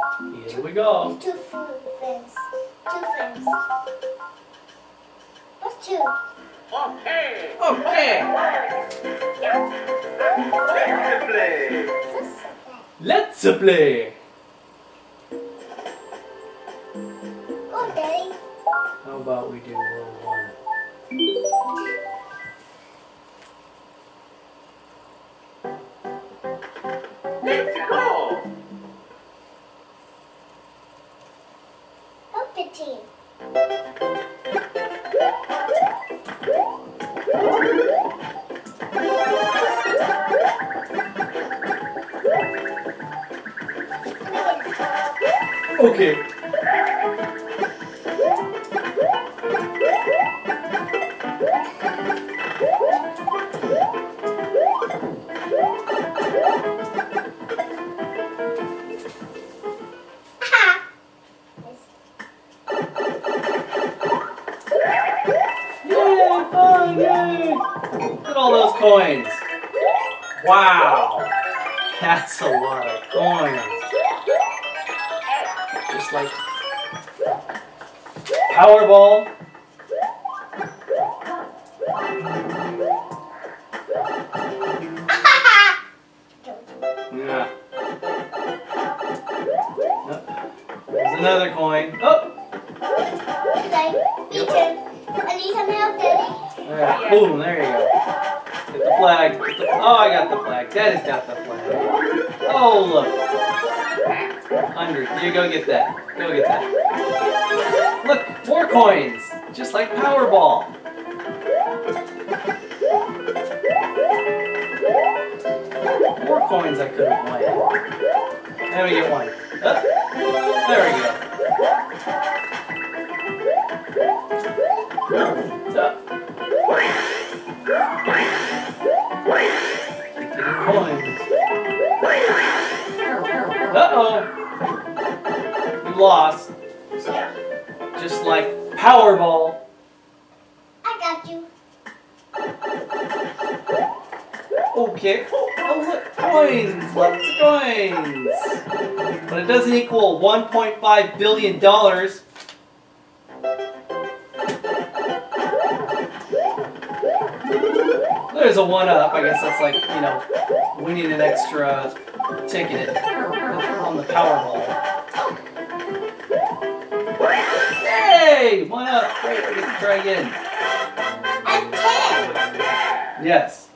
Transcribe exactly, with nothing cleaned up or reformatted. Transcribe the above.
Here we go. Two friends. Two friends. What's two? Okay. Okay. Let's play. Let's play. Go, Daddy. How about we do roll one? Let's go. Help the team. Okay. Yay, fun, yay! Look at all those coins. Wow. That's a lot of coins. Just like Powerball. Yeah. There's another coin. Oh! Daddy, me too. I need some help, Daddy. Alright, boom, there you go. Get the flag. Get the, oh, I got the flag. Daddy's got the flag. Oh, look. Hundred. You go get that. Go get that. Look, more coins. Just like Powerball. More coins I could have won. Let me get one. Oh, there we go. Oh. Coins. Uh-oh. You lost. Just like Powerball. I got you. Okay. Oh, look. Coins. Lots of coins. But it doesn't equal one point five billion dollars. There's a one-up. I guess that's like, you know, winning an extra ticket on the Powerball. Hey! One up. Great. We get to try again. I'm ten. Yes.